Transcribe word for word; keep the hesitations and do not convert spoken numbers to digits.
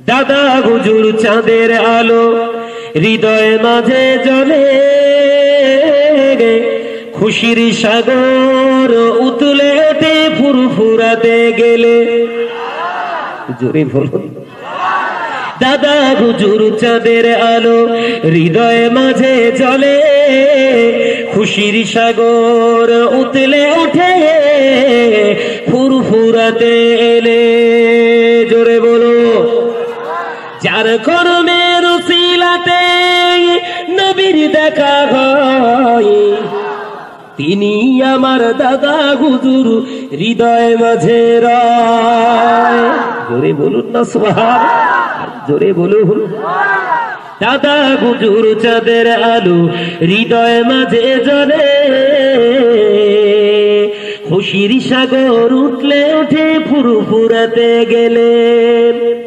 দাদা হুজুর চাঁদের আলো হৃদয় মাঝে জ্বলে, খুশির সাগর উতলে ওঠে ফুরফুরাতে গেলে। জোরে বলুন। দাদা হুজুর চাঁদের আলো হৃদয় মাঝে জ্বলে, খুশির সাগর উতলে ওঠে ফুরফুরাতে এলে। জোরে বলো। যার কর্মের উসিলাতে নবীর দেখা হয়, তিনি আমার দাদা হুজুর হৃদয় মাঝে রয়। জোরে বলুন না সুবহান, জোরে বলুন। দাদা হুজুর চাঁদের আলো হৃদয় মাঝে জ্বলে, খুশির সাগর উঠলে ওঠে ফুরফুরাতে গেলে।